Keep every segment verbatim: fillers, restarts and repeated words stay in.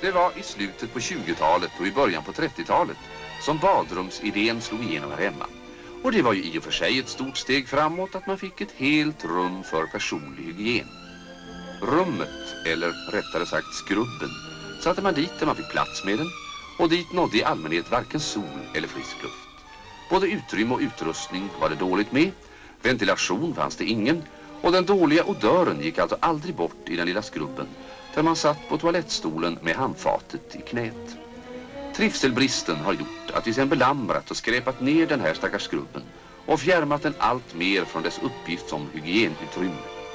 Det var i slutet på tjugotalet och i början på trettiotalet som badrumsidén slog igenom här hemma. Och det var ju i och för sig ett stort steg framåt att man fick ett helt rum för personlig hygien. Rummet, eller rättare sagt skrubben, satte man dit där man fick plats med den, och dit nådde i allmänhet varken sol eller frisk luft. Både utrymme och utrustning var det dåligt med, ventilation fanns det ingen, och den dåliga odören gick alltså aldrig bort i den lilla skrubben, där man satt på toalettstolen med handfatet i knät. Trivselbristen har gjort att vi sen belamrat och skräpat ner den här stackars skrubben och fjärmat den allt mer från dess uppgift som hygienutrymme.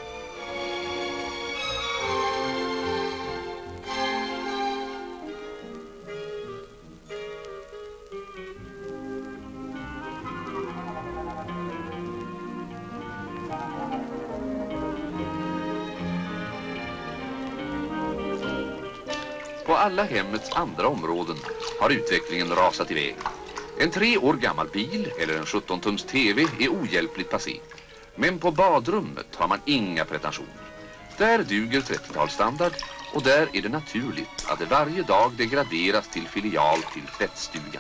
På alla hemmets andra områden har utvecklingen rasat iväg. En tre år gammal bil eller en sjutton tums tv är ohjälpligt passé. Men på badrummet har man inga pretensioner. Där duger trettiotalsstandard, och där är det naturligt att det varje dag degraderas till filial till tvättstugan.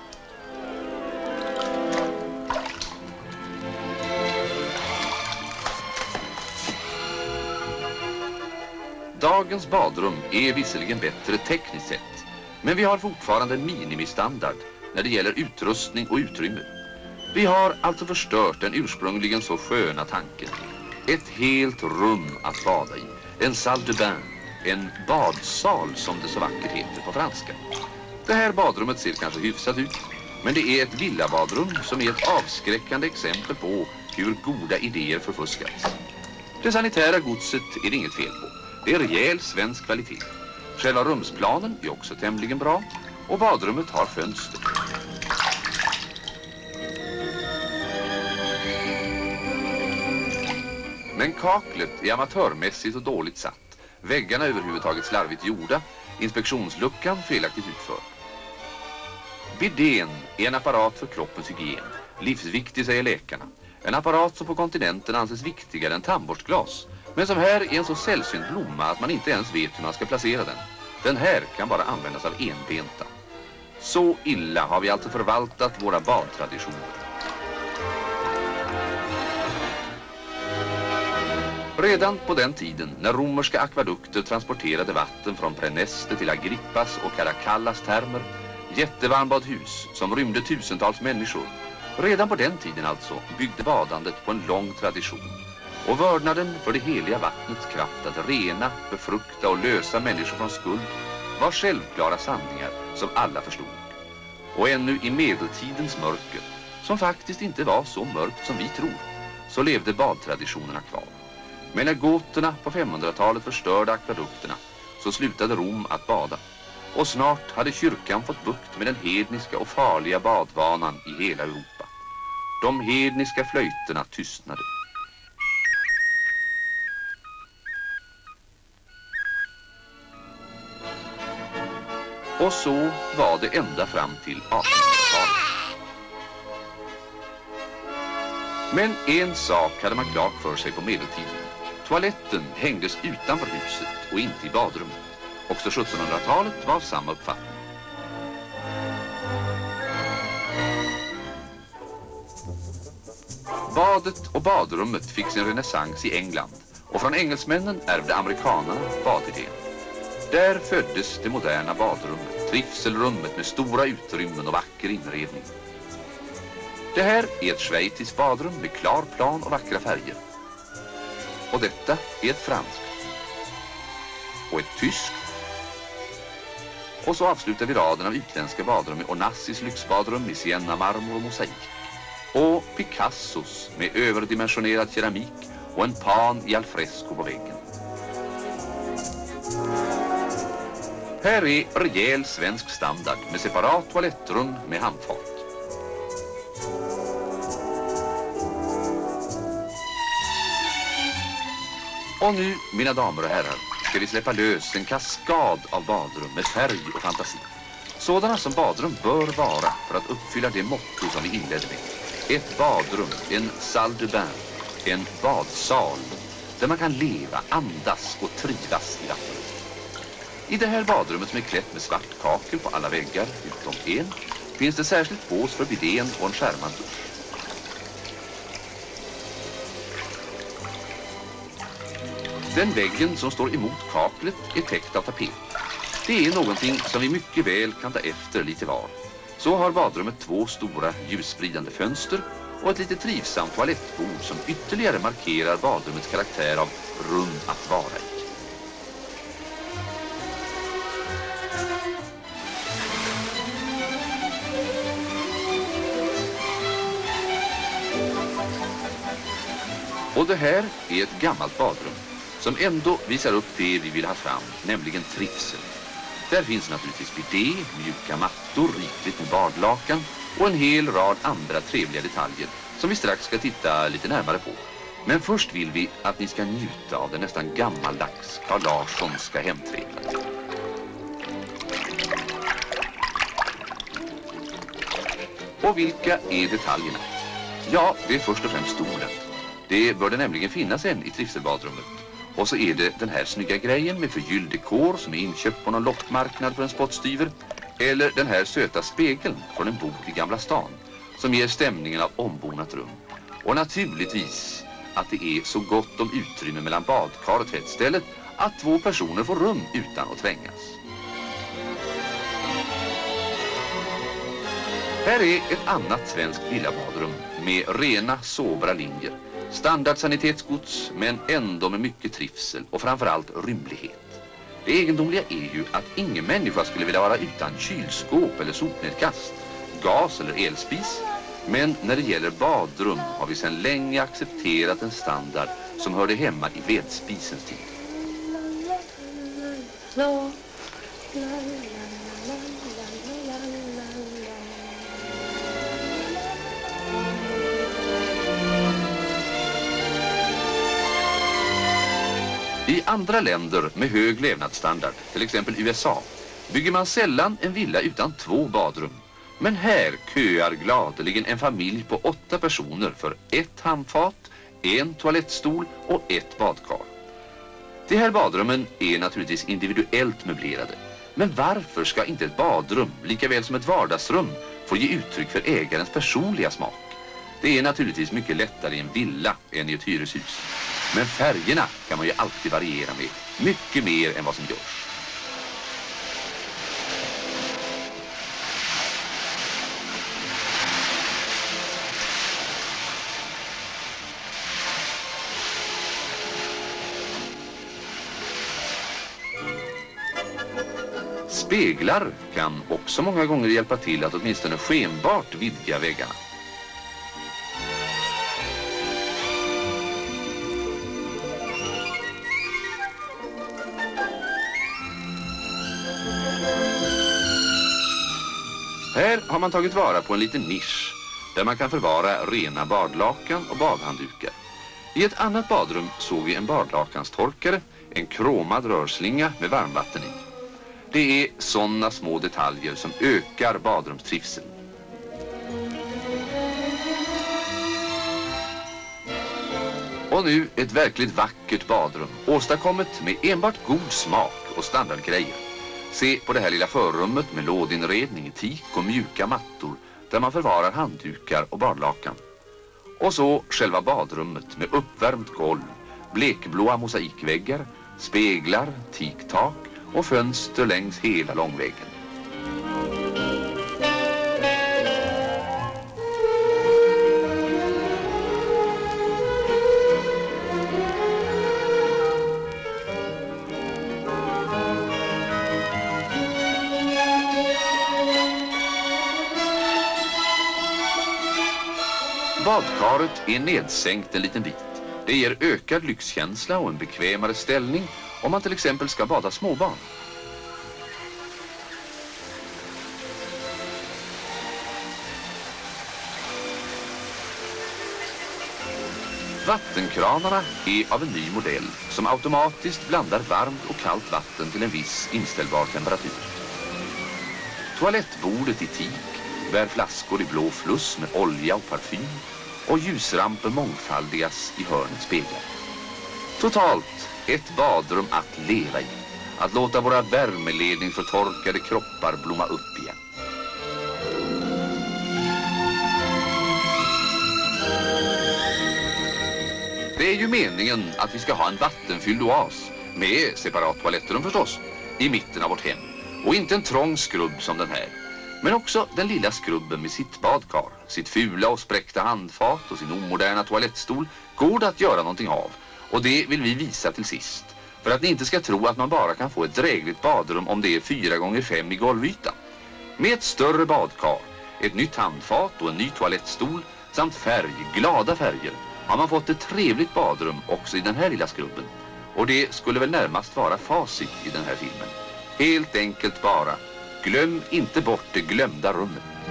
Dagens badrum är visserligen bättre tekniskt sett, men vi har fortfarande en minimistandard när det gäller utrustning och utrymme. Vi har alltså förstört den ursprungligen så sköna tanken. Ett helt rum att bada i, en salle de bain, en badsal som det så vackert heter på franska. Det här badrummet ser kanske hyfsat ut, men det är ett villabadrum som är ett avskräckande exempel på hur goda idéer förfuskats. Det sanitära godset är det inget fel på. Det är rejäl svensk kvalitet. Själva rumsplanen är också tämligen bra, och badrummet har fönster. Men kaklet är amatörmässigt och dåligt satt. Väggarna överhuvudtaget slarvigt gjorda, inspektionsluckan felaktigt utförd. Bidén är en apparat för kroppens hygien. Livsviktig, säger läkarna. En apparat som på kontinenten anses viktigare än tandborstglas, men som här är en så sällsynt blomma att man inte ens vet hur man ska placera den. Den här kan bara användas av enbenta. Så illa har vi alltså förvaltat våra badtraditioner. Redan på den tiden när romerska akvadukter transporterade vatten från Preneste till Agrippas och Caracallas termer, jättevarmbadhus som rymde tusentals människor, redan på den tiden alltså byggde badandet på en lång tradition. Och vördnaden för det heliga vattnets kraft att rena, befrukta och lösa människor från skuld var självklara sanningar som alla förstod. Och ännu i medeltidens mörker, som faktiskt inte var så mörkt som vi tror, så levde badtraditionerna kvar. Men när goterna på femhundratalet förstörde akvadukterna, så slutade Rom att bada. Och snart hade kyrkan fått bukt med den hedniska och farliga badvanan i hela Europa. De hedniska flöjterna tystnade. Och så var det ända fram till artonhundratalet. Men en sak hade man klart för sig på medeltiden. Toaletten hängdes utanför huset och inte i badrummet. Också sjuttonhundratalet var samma uppfattning. Badet och badrummet fick sin renässans i England, och från engelsmännen ärvde amerikanerna badidén. Där föddes det moderna badrummet, trivselrummet med stora utrymmen och vacker inredning. Det här är ett schweiziskt badrum med klar plan och vackra färger. Och detta är ett franskt. Och ett tyskt. Och så avslutar vi raden av utländska badrum i Onassis lyxbadrum i Sienna, marmor och mosaik. Och Picassos med överdimensionerad keramik och en pan i alfresco på väggen. Här är rejäl svensk standard med separat toalettrum med handfat. Och nu, mina damer och herrar, ska vi släppa lös en kaskad av badrum med färg och fantasi. Sådana som badrum bör vara för att uppfylla det motto som vi inledde med. Ett badrum, en salle de bain, en badsal där man kan leva, andas och trivas i vattnet. I det här badrummet som är klätt med svart kakel på alla väggar utom en finns det särskilt bås för bidén och en skärmad dusch. Den väggen som står emot kaklet är täckt av tapet. Det är någonting som vi mycket väl kan ta efter lite var. Så har badrummet två stora ljusspridande fönster och ett lite trivsamt toalettbord som ytterligare markerar badrummets karaktär av rum att vara i. Och det här är ett gammalt badrum som ändå visar upp det vi vill ha fram, nämligen trivsel. Där finns naturligtvis bidé, mjuka mattor, rikligt med badlakan och en hel rad andra trevliga detaljer som vi strax ska titta lite närmare på. Men först vill vi att ni ska njuta av den nästan gammaldags Carl Larssonska hemtrevnad. Och vilka är detaljerna? Ja, det är först och främst stolen. Det bör det nämligen finnas en i trivselbadrummet. Och så är det den här snygga grejen med förgylld dekor som är inköpt på någon loppmarknad för en spottstyver. Eller den här söta spegeln från en bod i Gamla stan som ger stämningen av ombonat rum. Och naturligtvis att det är så gott om utrymme mellan badkar och tvättstället att två personer får rum utan att tvängas. Här är ett annat svenskt villabadrum med rena, sobra linjer. Standardsanitetsgods men ändå med mycket trivsel och framförallt rymlighet. Det egendomliga är ju att ingen människa skulle vilja vara utan kylskåp eller sopnedkast, gas eller elspis. Men när det gäller badrum har vi sedan länge accepterat en standard som hörde hemma i vedspisens tid. I andra länder med hög levnadsstandard, till exempel U S A, bygger man sällan en villa utan två badrum. Men här köar gladeligen en familj på åtta personer för ett handfat, en toalettstol och ett badkar. De här badrummen är naturligtvis individuellt möblerade. Men varför ska inte ett badrum, lika väl som ett vardagsrum, få ge uttryck för ägarens personliga smak? Det är naturligtvis mycket lättare i en villa än i ett hyreshus. Men färgerna kan man ju alltid variera med, mycket mer än vad som görs. Speglar kan också många gånger hjälpa till att åtminstone skenbart vidga väggarna. Här har man tagit vara på en liten nisch där man kan förvara rena badlakan och badhanddukar. I ett annat badrum såg vi en badlakanstorkare, en kromad rörslinga med varmvatten i. Det är sådana små detaljer som ökar badrumstrivseln. Och nu ett verkligt vackert badrum, åstadkommet med enbart god smak och standardgrejer. Se på det här lilla förrummet med lådinredning i teak och mjuka mattor där man förvarar handdukar och badlakan. Och så själva badrummet med uppvärmt golv, blekblåa mosaikväggar, speglar, teaktak och fönster längs hela långväggen. Badkaret är nedsänkt en liten bit. Det ger ökad lyxkänsla och en bekvämare ställning om man till exempel ska bada småbarn. Vattenkranarna är av en ny modell som automatiskt blandar varmt och kallt vatten till en viss inställbar temperatur. Toalettbordet i teak bär flaskor i blå fluss med olja och parfym och ljusramper mångfaldigas i hörnets speglar. Totalt ett badrum att leva i. att låta våra värmeledning för torkade kroppar blomma upp igen. Det är ju meningen att vi ska ha en vattenfylld oas, med separat toalettrum förstås, i mitten av vårt hem. Och inte en trång skrubb som den här. Men också den lilla skrubben med sitt badkar, sitt fula och spräckta handfat och sin omoderna toalettstol går det att göra någonting av. Och det vill vi visa till sist. För att ni inte ska tro att man bara kan få ett drägligt badrum om det är fyra gånger fem i golvyta. Med ett större badkar, ett nytt handfat och en ny toalettstol samt färg, glada färger, har man fått ett trevligt badrum också i den här lilla skrubben. Och det skulle väl närmast vara facit i den här filmen. Helt enkelt bara, glöm inte bort det glömda rummet.